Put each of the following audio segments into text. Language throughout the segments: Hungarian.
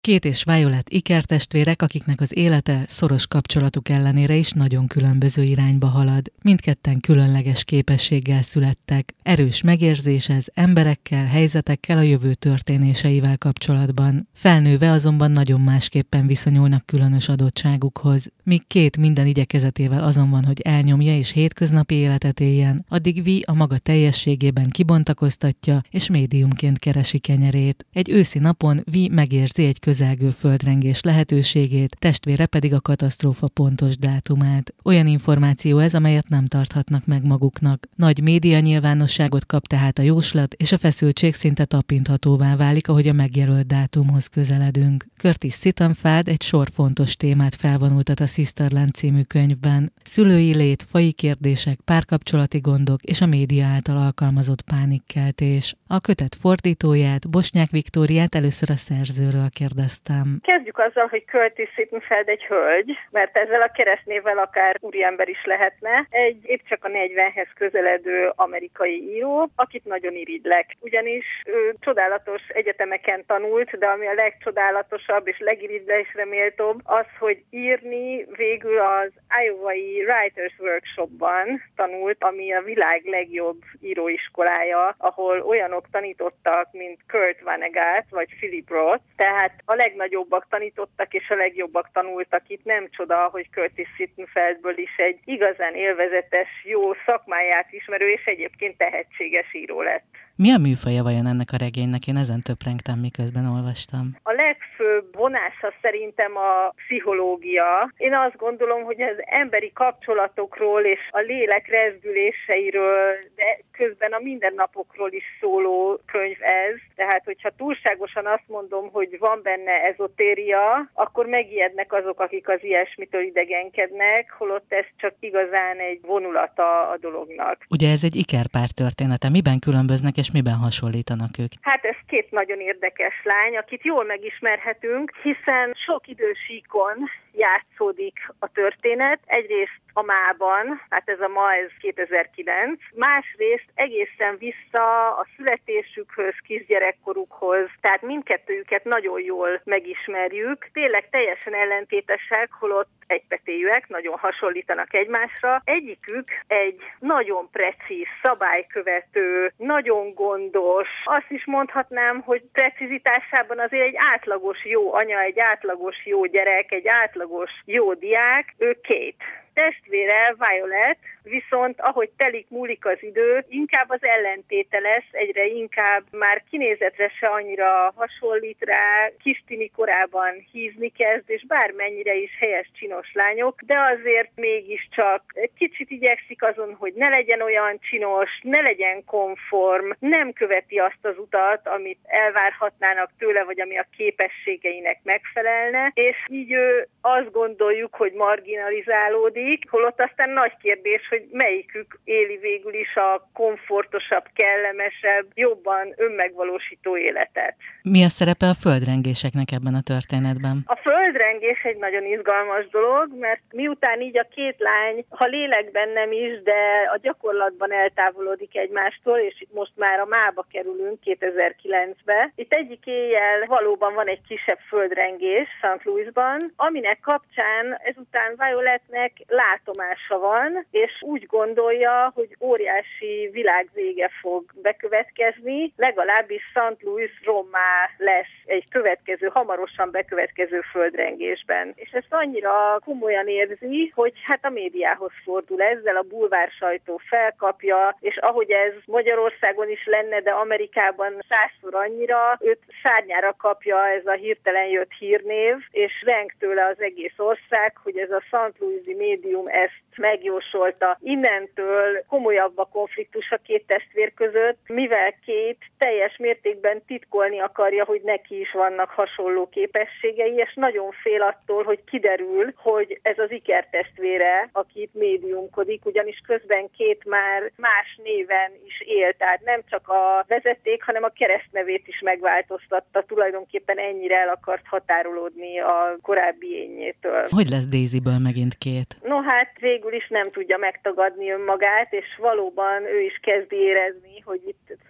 Kate és Violet ikertestvérek, akiknek az élete szoros kapcsolatuk ellenére is nagyon különböző irányba halad. Mindketten különleges képességgel születtek. Erős megérzés ez emberekkel, helyzetekkel, a jövő történéseivel kapcsolatban. Felnőve azonban nagyon másképpen viszonyulnak különös adottságukhoz. Míg Kate minden igyekezetével azon van, hogy elnyomja és hétköznapi életet éljen, addig Vi a maga teljességében kibontakoztatja és médiumként keresi kenyerét. Egy őszi napon Vi megérzi egy közelgő földrengés lehetőségét, testvére pedig a katasztrófa pontos dátumát. Olyan információ ez, amelyet nem tarthatnak meg maguknak. Nagy média nyilvánosságot kap tehát a jóslat, és a feszültség szinte tapinthatóvá válik, ahogy a megjelölt dátumhoz közeledünk. Curtis Sittenfeld egy sor fontos témát felvonultat a Sisterland című könyvben. Szülői lét, faji kérdések, párkapcsolati gondok és a média által alkalmazott pánikkeltés. A kötet fordítóját, Bosnyák Viktóriát először a szerzőről kérdeztem. Kezdjük azzal, hogy Curtis Sittenfeld egy hölgy, mert ezzel a keresztnévvel akár úriember is lehetne. Egy épp csak a 40-hez közeledő amerikai író, akit nagyon irigylek. Ugyanis ő csodálatos egyetemeken tanult, de ami a legcsodálatosabb és legirigylésre méltóbb az, hogy írni végül az Iowa-i Writers Workshopban tanult, ami a világ legjobb íróiskolája, ahol olyanok tanítottak, mint Kurt Vonnegut vagy Philip Roth, tehát a legnagyobbak tanítottak és a legjobbak tanultak itt. Nem csoda, hogy Curtis Sittenfeldből is egy igazán élvezetes, jó szakmáját ismerő és egyébként tehetséges író lett. Mi a műfaja vajon ennek a regénynek? Én ezen töprengtem, miközben olvastam. A legfőbb vonása szerintem a pszichológia. Én azt gondolom, hogy az emberi kapcsolatokról és a lélek rezdüléseiről, de közben a mindennapokról is szóló könyv ez. Tehát, hogyha túlságosan azt mondom, hogy van benne ezotéria, akkor megijednek azok, akik az ilyesmitől idegenkednek, holott ez csak igazán egy vonulata a dolognak. Ugye ez egy ikerpár története. Miben különböznek és miben hasonlítanak ők? Hát ez két nagyon érdekes lány, akit jól megismerhetünk, hiszen sok idősíkon játszódik a történet. Egyrészt a mában, hát ez a ma, ez 2009, másrészt egészen vissza a születésükhöz, kisgyerekkorukhoz, tehát mindkettőjüket nagyon jól megismerjük. Tényleg teljesen ellentétesek, holott egypetéjűek, nagyon hasonlítanak egymásra. Egyikük egy nagyon precíz, szabálykövető, nagyon gondos, azt is mondhatnám, hogy precizitásában azért egy átlagos jó anya, egy átlagos jó gyerek, egy átlagos jó diák, ő Kate. Testvére Violet viszont, ahogy múlik az idő, inkább az ellentéte lesz, egyre inkább már kinézetre se annyira hasonlít rá, kistini korában hízni kezd, és bármennyire is helyes, csinos lányok, de azért mégiscsak kicsit igyekszik azon, hogy ne legyen olyan csinos, ne legyen konform, nem követi azt az utat, amit elvárhatnának tőle, vagy ami a képességeinek megfelelne, és így ő azt gondoljuk, hogy marginalizálódik, holott aztán nagy kérdés, hogy melyikük éli végül is a komfortosabb, kellemesebb, jobban önmegvalósító életet. Mi a szerepe a földrengéseknek ebben a történetben? A földrengés egy nagyon izgalmas dolog, mert miután így a két lány, ha lélekben nem is, de a gyakorlatban eltávolodik egymástól, és itt most már a mába kerülünk 2009-be. Itt egyik éjjel valóban van egy kisebb földrengés St. Louisban, aminek kapcsán ezután Violetnek látomása van, és úgy gondolja, hogy óriási világvége fog bekövetkezni, legalábbis St. Louis rommá lesz egy következő, hamarosan bekövetkező földrengésben. És ezt annyira komolyan érzi, hogy hát a médiához fordul ezzel, a bulvár sajtó felkapja, és ahogy ez Magyarországon is lenne, de Amerikában 100-szor annyira, őt szárnyára kapja ez a hirtelen jött hírnév, és reng tőle az egész ország, hogy ez a St. Louis-i médium ezt megjósolta. Innentől komolyabb a konfliktus a két testvér között, mivel Kate teljes mértékben titkolni akarja, hogy neki is vannak hasonló képességei, és nagyon fél attól, hogy kiderül, hogy ez az ikertestvére, aki itt médiumkodik, ugyanis közben Kate már más néven is él, tehát nem csak a vezeték, hanem a keresztnevét is megváltoztatta, tulajdonképpen ennyire el akart határolódni a korábbi énjétől. Hogy lesz Daisyből megint Kate? No hát végül is nem tudja megtagadni önmagát, és valóban ő is kezdi érezni, hogy itt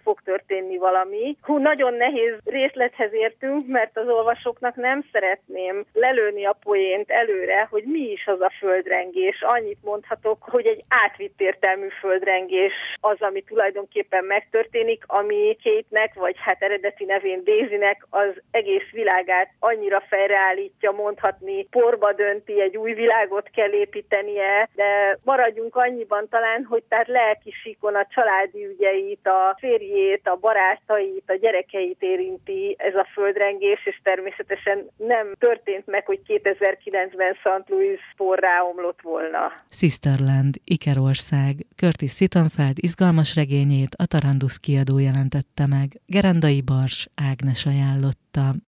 fog történni valami. Nagyon nehéz részlethez értünk, mert az olvasóknak nem szeretném lelőni a poént előre, hogy mi is az a földrengés. Annyit mondhatok, hogy egy átvitt értelmű földrengés az, ami tulajdonképpen megtörténik, ami Kate-nek, vagy hát eredeti nevén Daisynek az egész világát annyira fejreállítja, mondhatni, porba dönti, egy új világot kell építenie, de maradjunk annyiban talán, hogy tehát lelki síkon a családi ügyeit, a férjét, a barátait, a gyerekeit érinti ez a földrengés, és természetesen nem történt meg, hogy 2009-ben St. Louis porrá omlott volna. Sisterland, Ikerország, Curtis Sittenfeld izgalmas regényét a Tarandusz kiadó jelentette meg. Gerendai Bars Ágnes ajánlotta.